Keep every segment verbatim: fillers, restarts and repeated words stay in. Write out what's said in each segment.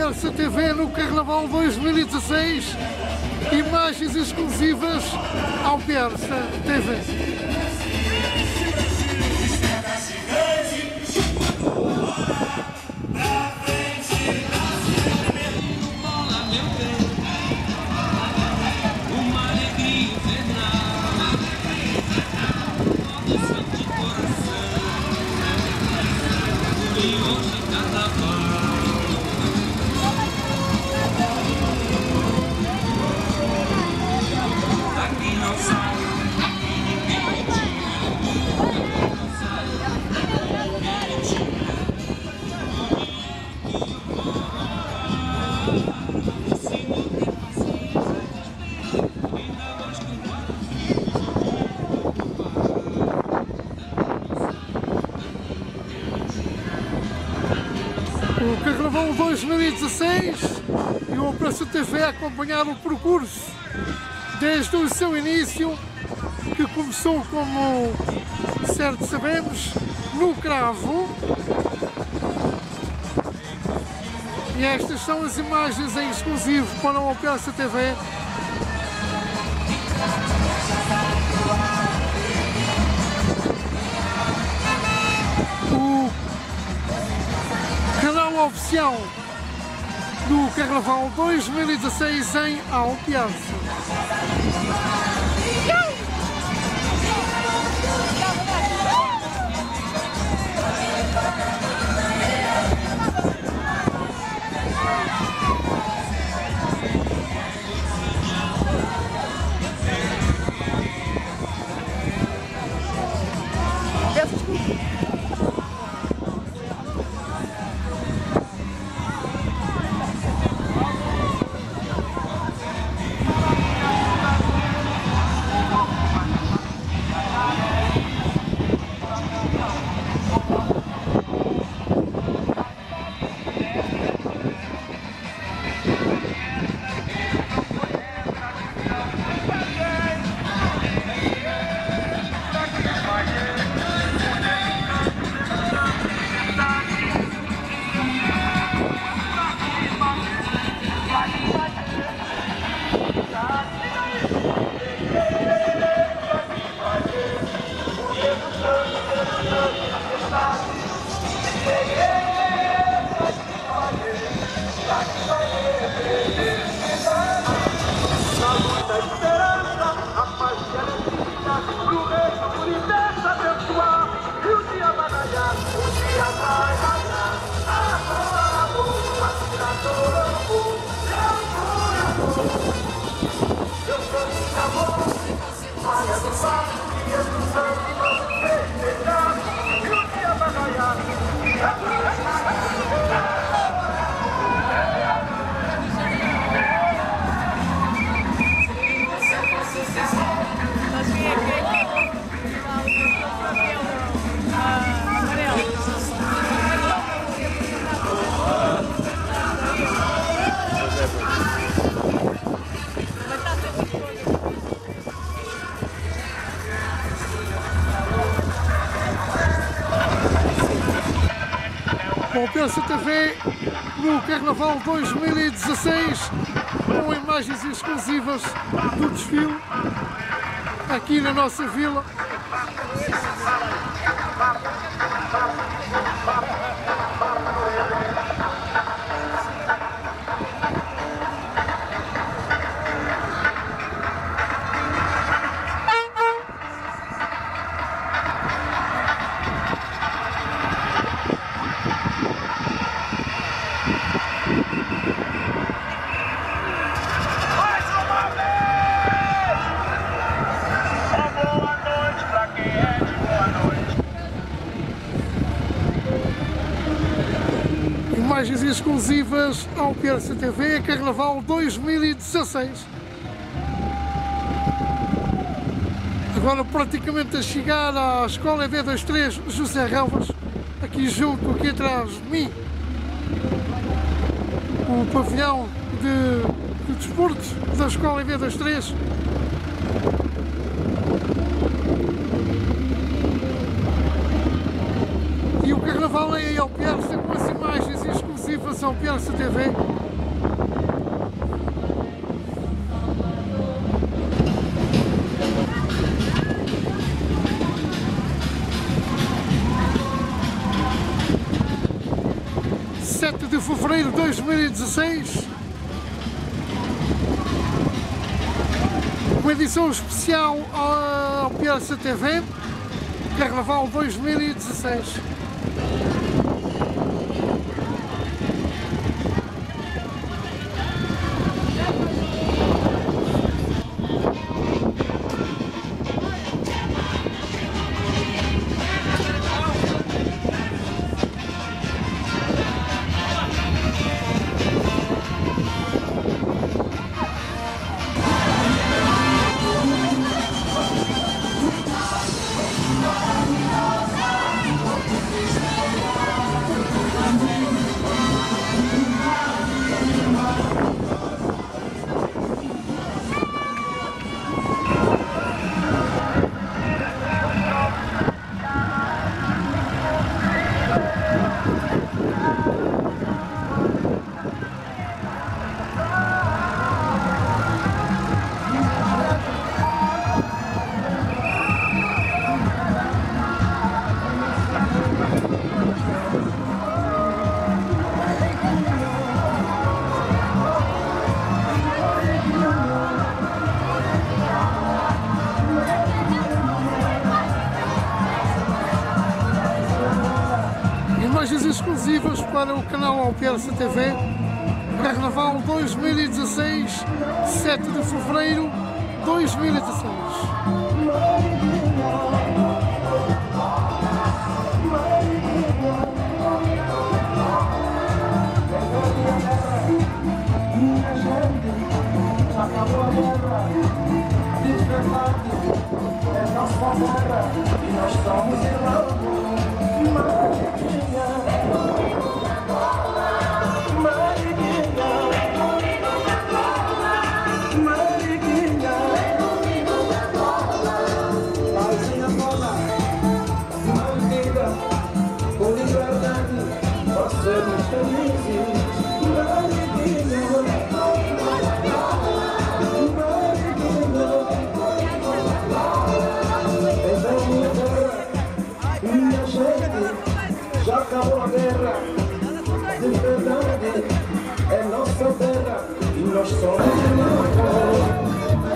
Alperce T V no Carnaval dois mil e dezasseis. Imagens exclusivas Alperce T V. O Carnaval dois mil e dezasseis e o Alperce T V a acompanhar o percurso desde o seu início, que começou, como certo sabemos, no Cravo. E estas são as imagens em exclusivo para o Alperce T V. O canal oficial do Carnaval dois mil e dezasseis em Alperce. O Alperce T V no Carnaval dois mil e dezasseis, com imagens exclusivas do desfile aqui na nossa vila. Imagens exclusivas ao Alperce T V, Carnaval dois mil e dezasseis. Agora praticamente a chegar à Escola E V vinte e três José Relvas, aqui junto, aqui atrás de mim, o pavilhão de, de desporto da Escola E V vinte e três. E o Carnaval é em Alperce, com as imagens exclusivas ao Alperce T V. sete de fevereiro de dois mil e dezasseis. Uma edição especial ao Piaça T V, Carnaval dois mil e dezasseis. Imagens exclusivas para o canal Alpiarça T V, Carnaval dois mil e dezasseis, sete de fevereiro de dois mil e dezasseis. Acabou a guerra, despertado, é nossa terra e nós somos irmãos. Mariquinha, Mariquinha, Mariquinha, Pauzinha toda, mantida, com liberdade, nós somos felizes. Mariquinha, já acabou a guerra, de verdade, é nossa terra e nós somos irmãos.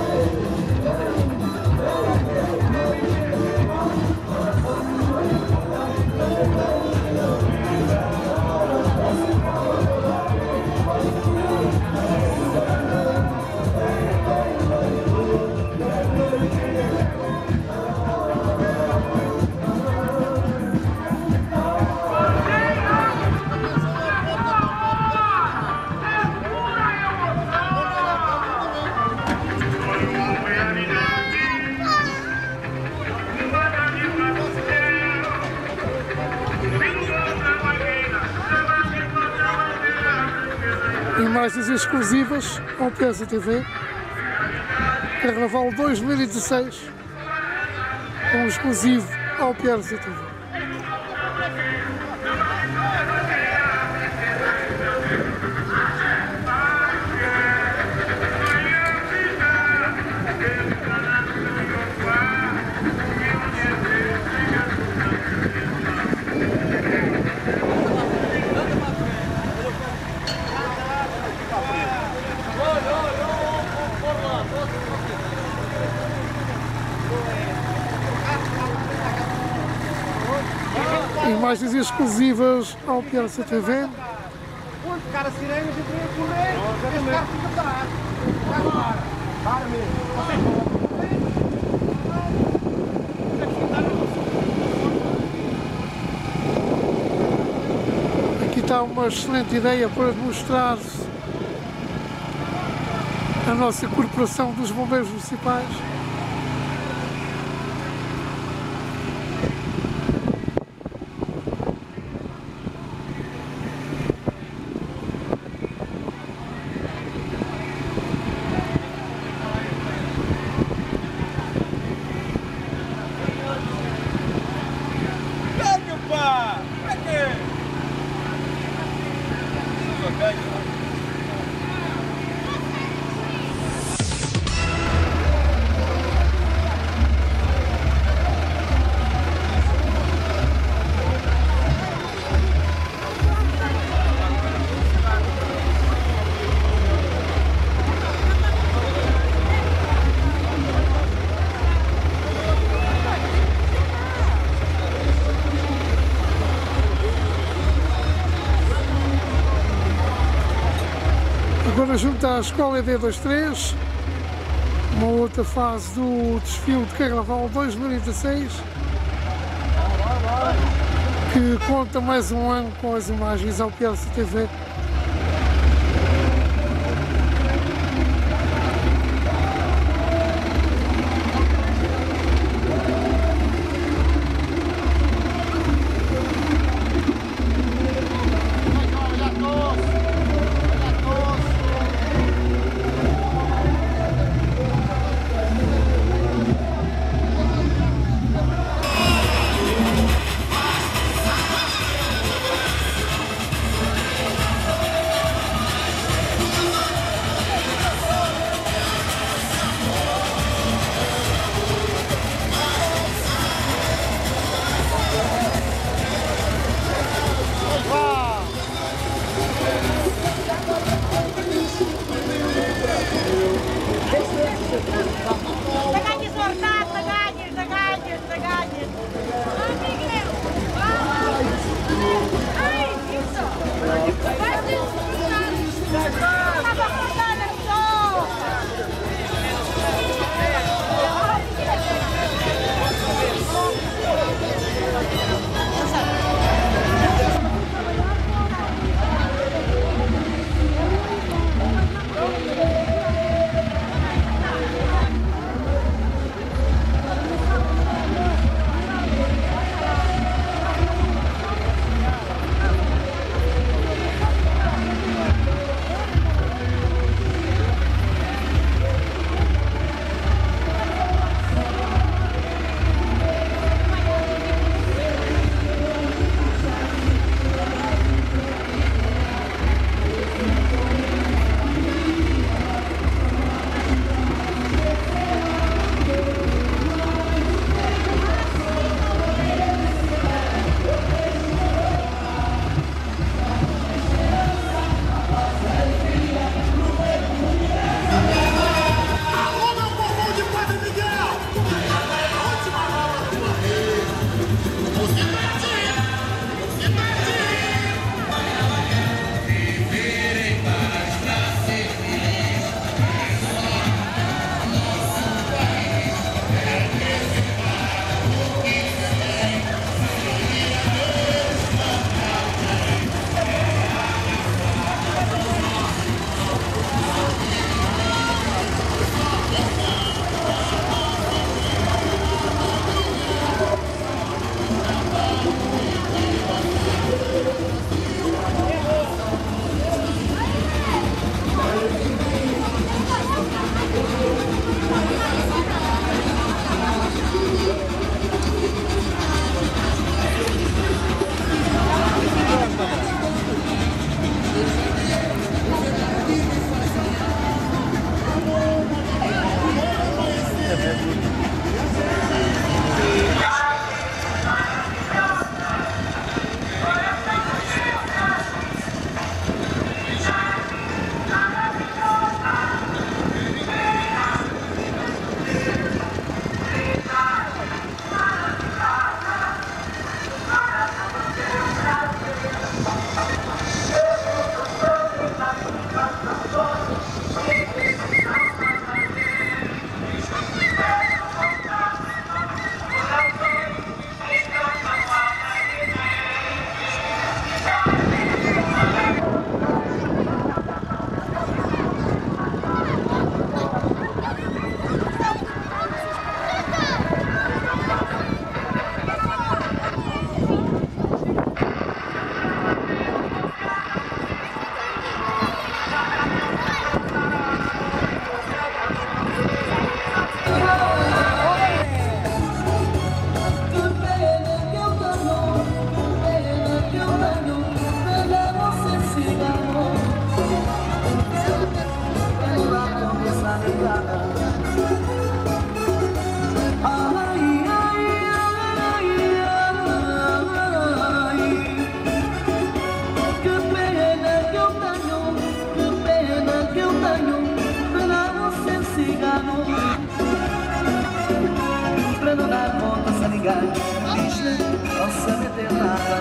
Imagens exclusivas ao Piaça T V, Carnaval dois mil e dezasseis, um exclusivo ao Piaça T V. Imagens exclusivas ao Piaça T V. Onde ficar a sirene, a gente vem a correr, esse carro fica parado. Agora, para mesmo. Aqui está uma excelente ideia para mostrar a nossa Corporação dos Bombeiros Municipais. junto à Escola E D vinte e três, uma outra fase do desfile de Carnaval dois mil e dezasseis, que conta mais um ano com as imagens ao P L C T V.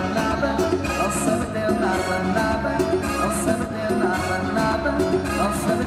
Nossa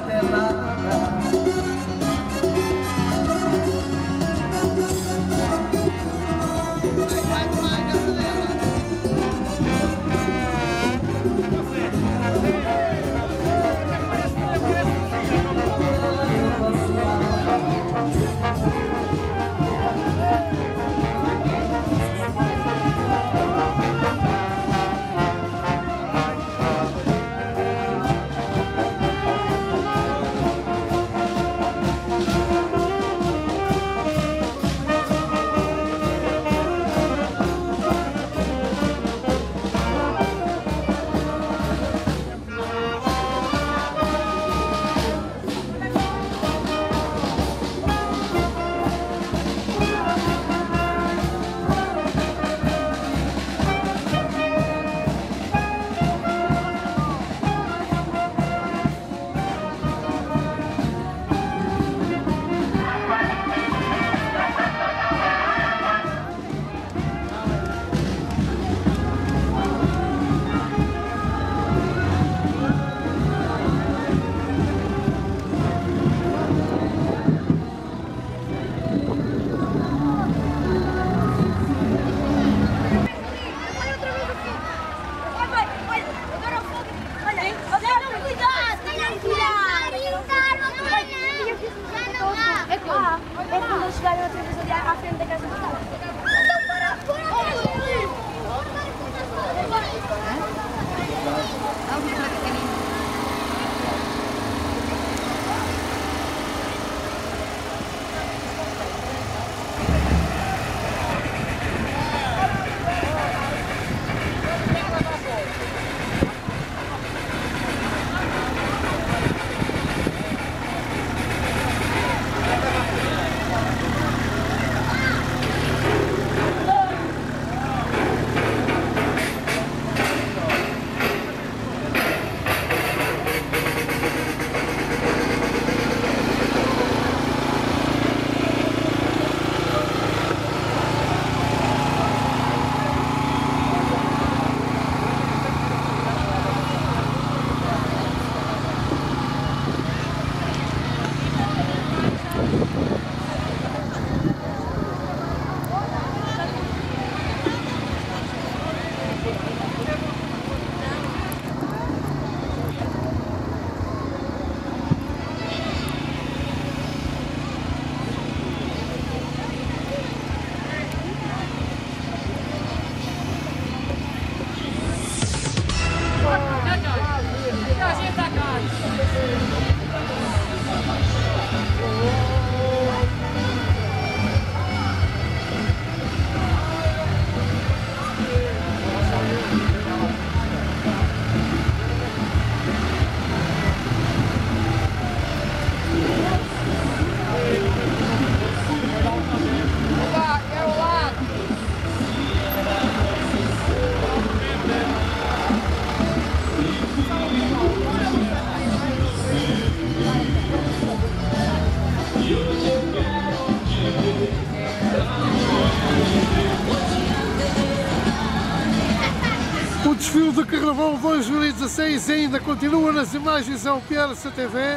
desfile de Carnaval dois mil e dezasseis ainda continua nas imagens ao P R C T V.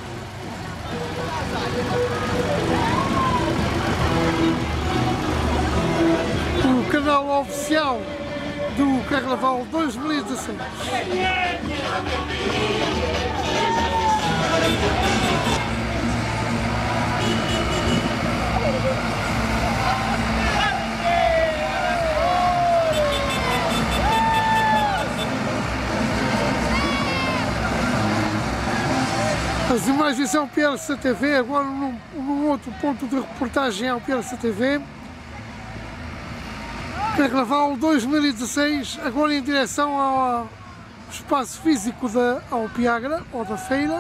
O canal oficial do Carnaval dois mil e dezasseis. As imagens ao P R C T V, agora num, num outro ponto de reportagem ao P R C T V. Carnaval dois mil e dezasseis, agora em direção ao espaço físico da Alpiagra, ou da feira.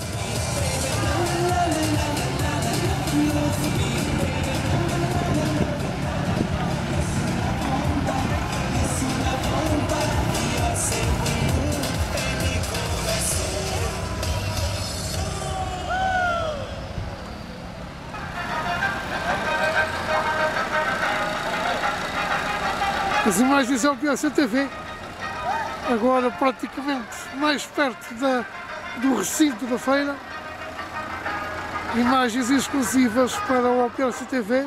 As imagens ao P R C T V, agora praticamente mais perto da, do recinto da feira, imagens exclusivas para o P R C T V.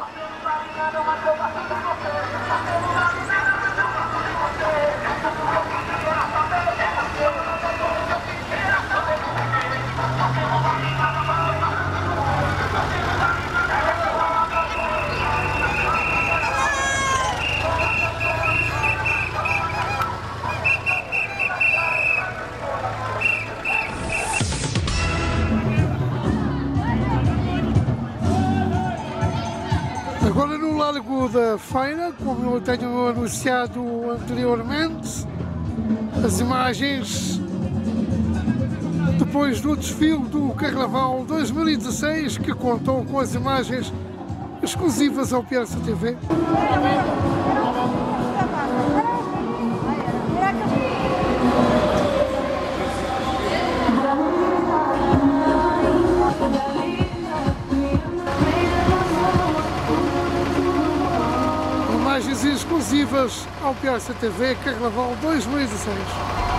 Agora no Largo da Feira, como eu tenho anunciado anteriormente, as imagens depois do desfile do Carnaval dois mil e dezasseis, que contou com as imagens exclusivas ao P R C T V. Imagens exclusivas ao P R C T V Carnaval dois mil e dezasseis.